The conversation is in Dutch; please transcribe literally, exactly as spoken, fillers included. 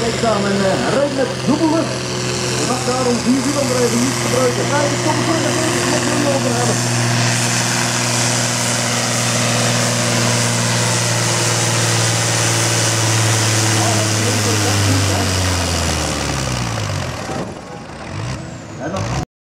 heeft staan en uh, rijdt met dubbel lucht. Je mag daarom vier wielen er even niet gebruiken. Nee, ik kom er terug naar binnen, ik moet er niet over hebben.